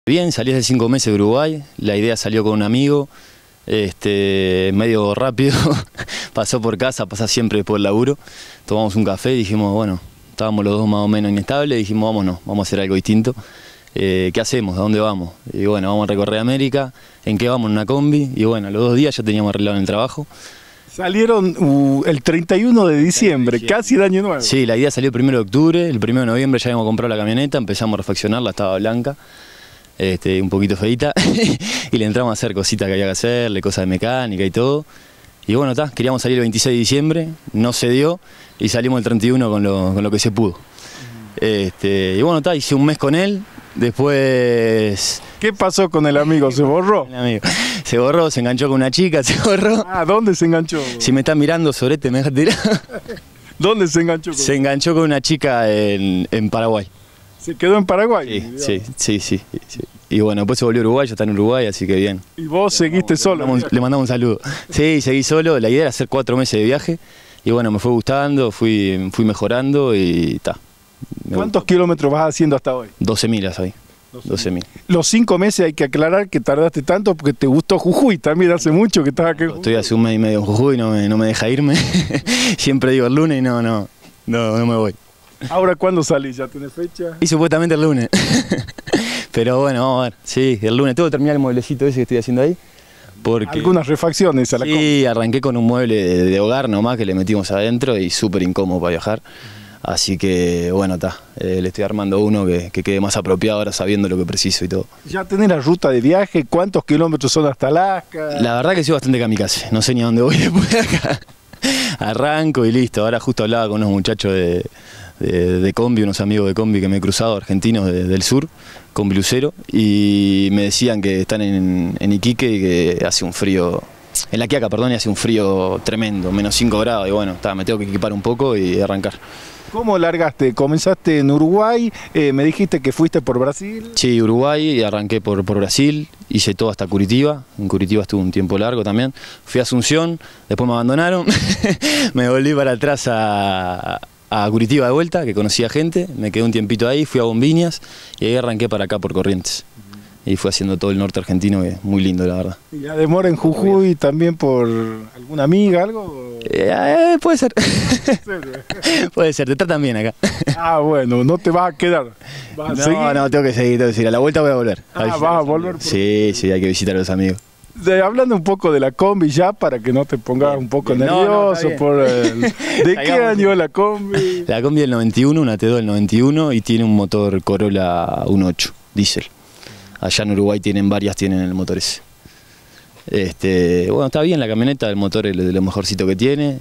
Bien, salí hace 5 meses de Uruguay, la idea salió con un amigo, medio rápido, pasó por casa, pasa siempre después del laburo, tomamos un café y dijimos, bueno, estábamos los dos más o menos inestables, dijimos, vámonos, vamos a hacer algo distinto. ¿Qué hacemos? ¿A dónde vamos? Y bueno, vamos a recorrer América. ¿En qué vamos? En una combi. Y bueno, los 2 días ya teníamos arreglado en el trabajo. Salieron el 31 de diciembre, casi el año nuevo. Sí, la idea salió el 1 de octubre, el 1 de noviembre ya habíamos comprado la camioneta, empezamos a refaccionarla, estaba blanca, un poquito feita, y le entramos a hacer cositas que había que hacerle, cosas de mecánica y todo. Y bueno, queríamos salir el 26 de diciembre, no se dio, y salimos el 31 con lo que se pudo. Y bueno, hice un mes con él, después... ¿Qué pasó con el amigo? ¿Se borró? El amigo se borró, se enganchó con una chica, se borró. Ah, ¿dónde se enganchó? Si me estás mirando, Sorete, me dejas tirar. ¿Dónde se enganchó? Se enganchó con una chica en Paraguay. ¿Se quedó en Paraguay? Sí. Y bueno, después se volvió a Uruguay, ya está en Uruguay, así que bien. ¿Y vos seguiste solo? Le mandamos un saludo. Sí, seguí solo, la idea era hacer 4 meses de viaje. Y bueno, me fue gustando, fui mejorando y está. ¿Cuántos kilómetros vas haciendo hasta hoy? 12 milas ahí. 12.000. Los 5 meses hay que aclarar que tardaste tanto porque te gustó Jujuy, también hace mucho que estás acá en Jujuy. Estoy hace 1 mes y medio en Jujuy, no me deja irme. Siempre digo el lunes y no me voy. ¿Ahora cuándo salís? ¿Ya tenés fecha? Y supuestamente el lunes. Pero bueno, vamos a ver. Sí, el lunes. Tengo que terminar el mueblecito ese que estoy haciendo ahí. Porque... Algunas refacciones a la Sí, arranqué con un mueble de hogar nomás que le metimos adentro y súper incómodo para viajar. Así que bueno, le estoy armando uno que quede más apropiado ahora sabiendo lo que preciso y todo. ¿Ya tenés la ruta de viaje? ¿Cuántos kilómetros son hasta Alaska? La verdad que soy bastante kamikaze, no sé ni a dónde voy después de acá. Arranco y listo. Ahora justo hablaba con unos muchachos de combi, unos amigos de combi que me he cruzado, argentinos del sur, combi Lucero, y me decían que están en Iquique y que hace un frío... En La Quiaca, perdón, y hace un frío tremendo, menos 5 grados, y bueno, me tengo que equipar un poco y arrancar. ¿Cómo largaste? ¿Comenzaste en Uruguay? Me dijiste que fuiste por Brasil. Sí, Uruguay, y arranqué por Brasil, hice todo hasta Curitiba. En Curitiba estuve un tiempo largo también. Fui a Asunción, después me abandonaron, me volví para atrás a Curitiba de vuelta, que conocía gente, me quedé un tiempito ahí, fui a Bombiñas y ahí arranqué para acá por Corrientes. Y fui haciendo todo el norte argentino, que es muy lindo, la verdad. ¿Y la demora en Jujuy también por alguna amiga, algo? Puede ser. Puede ser, te tratan bien acá. Ah, bueno, no te vas a quedar. ¿Vas a seguir? No, tengo que seguir. A la vuelta voy a volver. ¿Vas a volver? Sí, hay que visitar a los amigos. Hablando un poco de la combi ya, para que no te pongas un poco nervioso. ¿De qué año la combi? La combi del 91, una T2 del 91, y tiene un motor Corolla 1.8, diésel. Allá en Uruguay tienen el motor ese. Bueno, está bien la camioneta, el motor es de lo mejorcito que tiene.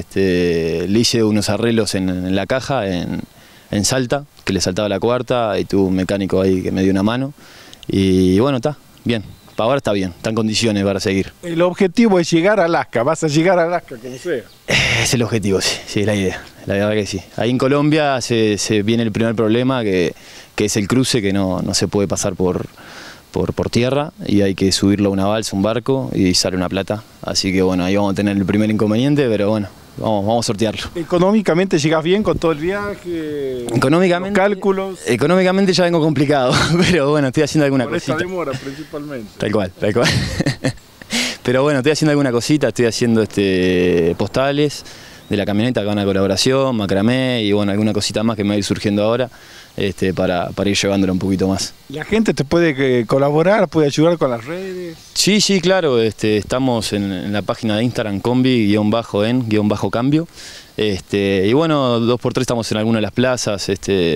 Le hice unos arreglos en la caja, en Salta, que le saltaba la cuarta, y tuve un mecánico ahí que me dio una mano. Y bueno, está bien. Para ahora está bien, está en condiciones para seguir. El objetivo es llegar a Alaska, vas a llegar a Alaska como sea. Es el objetivo, sí, es la idea, la verdad que sí. Ahí en Colombia se viene el primer problema, que es el cruce, que no se puede pasar por tierra y hay que subirlo a una balsa, un barco, y sale una plata. Así que bueno, ahí vamos a tener el primer inconveniente, pero bueno, vamos a sortearlo. ¿Económicamente llegas bien con todo el viaje? Económicamente, los cálculos. Económicamente ya vengo complicado, pero bueno, estoy haciendo alguna cosita. Por esta demora principalmente. Tal cual. Pero bueno, estoy haciendo alguna cosita, estoy haciendo postales de la camioneta que van a colaboración, macramé y bueno, alguna cosita más que me va a ir surgiendo ahora para ir llevándola un poquito más. ¿La gente te puede colaborar, puede ayudar con las redes? Sí, claro, estamos en la página de Instagram combi_en_cambio. Y bueno, 2x3 estamos en alguna de las plazas,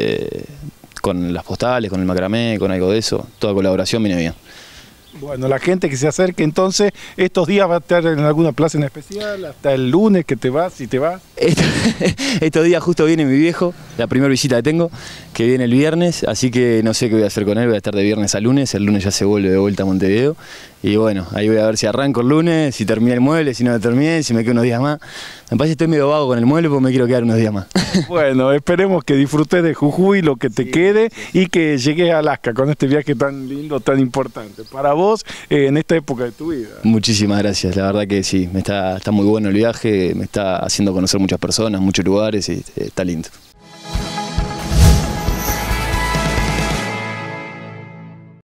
con las postales, con el macramé, con algo de eso. Toda colaboración viene bien. Bueno, la gente que se acerque entonces, estos días va a estar en alguna plaza en especial, hasta el lunes que te vas, si te vas. Estos días justo viene mi viejo, la primera visita que tengo, que viene el viernes, así que no sé qué voy a hacer con él, voy a estar de viernes a lunes, el lunes ya se vuelve de vuelta a Montevideo, y bueno, ahí voy a ver si arranco el lunes, si terminé el mueble, si no lo terminé, si me quedo unos días más. Me parece que estoy medio vago con el mueble porque me quiero quedar unos días más. Bueno, esperemos que disfrutes de Jujuy, lo que te quede, y que llegues a Alaska con este viaje tan lindo, tan importante para vos en esta época de tu vida. Muchísimas gracias, la verdad que sí, está muy bueno el viaje, me está haciendo conocer muchas personas, muchos lugares y está lindo.